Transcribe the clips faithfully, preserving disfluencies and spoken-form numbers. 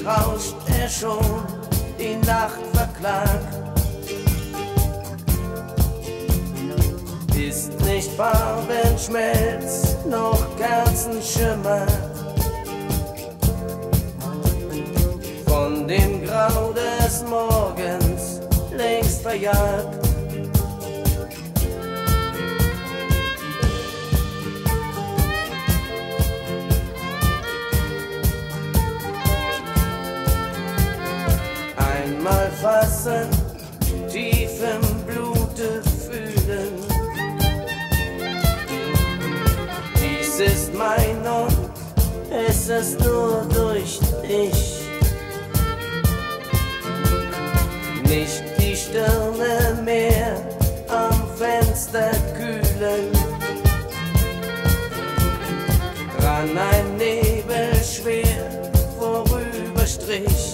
rauscht er schon, die Nacht verklagt. Ist nicht Farbenschmelz, noch Kerzenschimmer. Von dem Grau des Morgens längst verjagt. Einmal fassen, tief im Blute fühlen. Dies ist mein und es ist nur durch dich. Nicht die Stirne mehr am Fenster kühlen. Ran ein Nebel schwer vorüberstrich.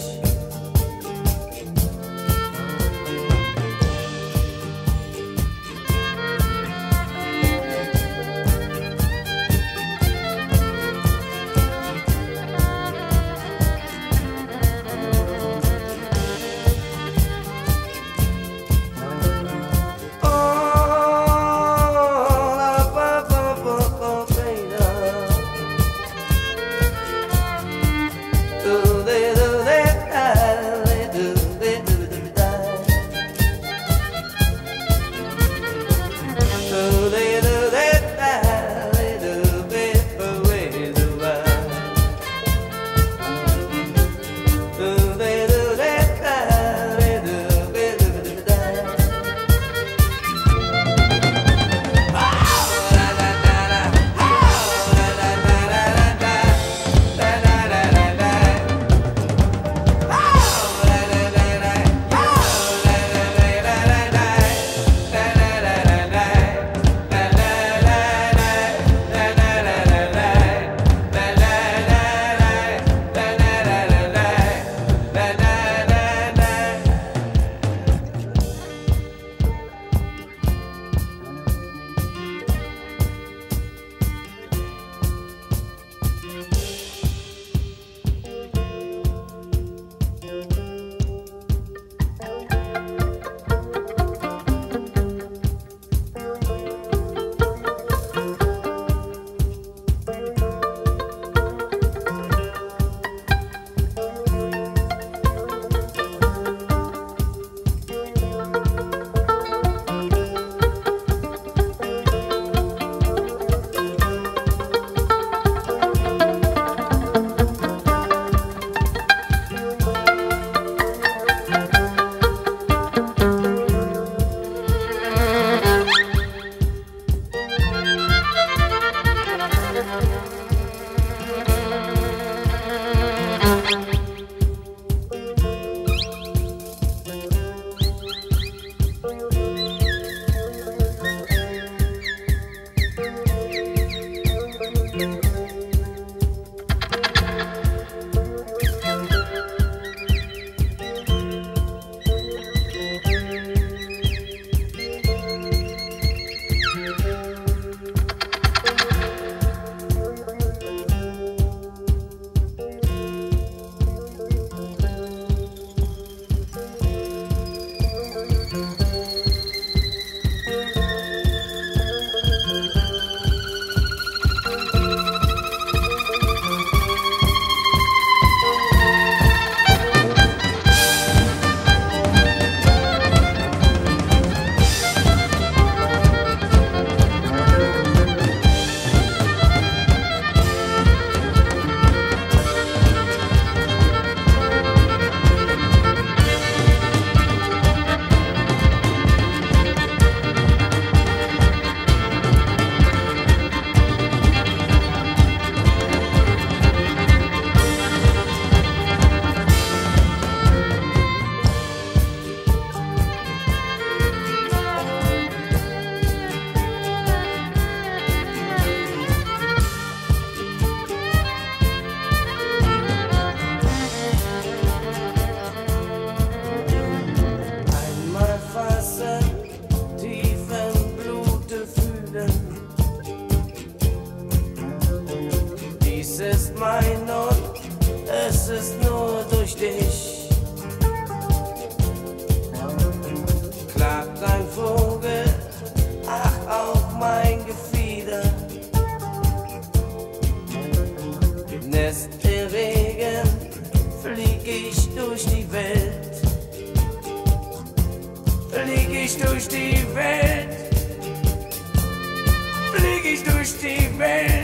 ist mein und es ist nur durch dich. Klagt ein Vogel, ach auch mein Gefieder. Nest im Regen, flieg ich durch die Welt. Flieg ich durch die Welt. Flieg ich durch die Welt.